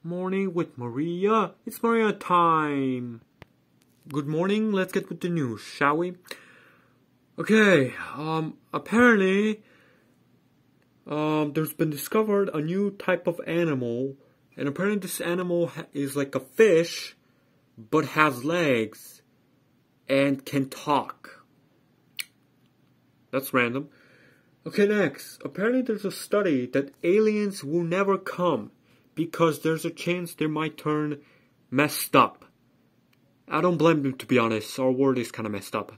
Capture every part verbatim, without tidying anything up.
Morning with Maria. It's Maria time. Good morning. Let's get with the news, shall we? Okay. Um. Apparently, um, there's been discovered a new type of animal, and apparently this animal ha is like a fish, but has legs and can talk. That's random. Okay, next. Apparently there's a study that aliens will never come because there's a chance they might turn messed up. I don't blame them, to be honest. Our world is kind of messed up.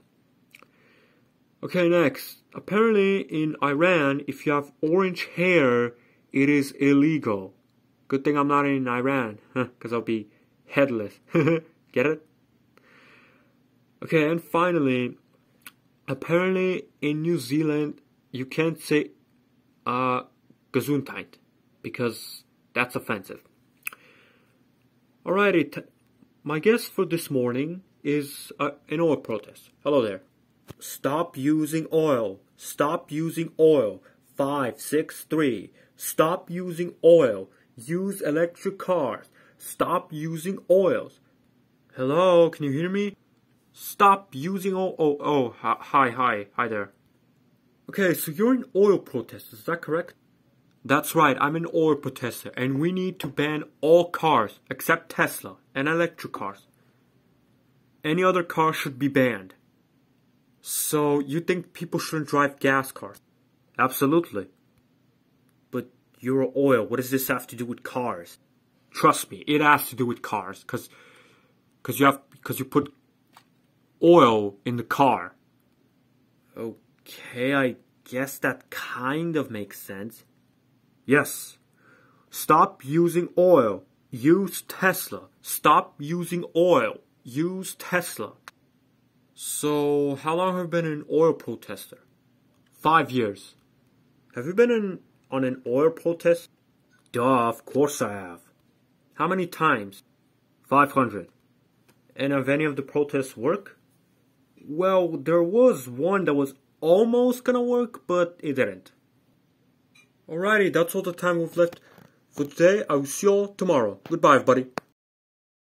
Okay, next. Apparently in Iran, if you have orange hair, it is illegal. Good thing I'm not in Iran, because I'll be headless. Get it? Okay, and finally, apparently in New Zealand, you can't say uh, Gesundheit because that's offensive. Alrighty, t my guest for this morning is uh, an oil protest. Hello there. Stop using oil. Stop using oil. five six three. Stop using oil. Use electric cars. Stop using oils. Hello, can you hear me? Stop using oil. Oh, oh, hi, hi, hi there. Okay, so you're an oil protester, is that correct? That's right, I'm an oil protester, and we need to ban all cars except Tesla and electric cars. Any other car should be banned. So you think people shouldn't drive gas cars? Absolutely. But you're oil, what does this have to do with cars? Trust me, it has to do with cars, because because you have because you put oil in the car. Okay, I guess that kind of makes sense. Yes. Stop using oil. Use Tesla. Stop using oil. Use Tesla. So, how long have you been an oil protester? Five years. Have you been in, on an oil protest? Duh, of course I have. How many times? Five hundred. And have any of the protests worked? Well, there was one that was almost gonna work, but it didn't. Alrighty, that's all the time we've left for today. I will see you all tomorrow. Goodbye, everybody.